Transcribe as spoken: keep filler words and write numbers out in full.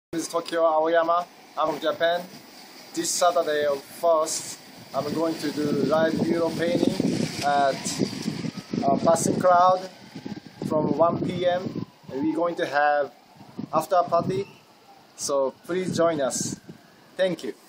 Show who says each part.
Speaker 1: This is Tokyo Aoyama. I'm from Japan. This Saturday of first, I'm going to do live mural painting at uh, Passing Cloud from one P M We're going to have after party, so please join us. Thank you.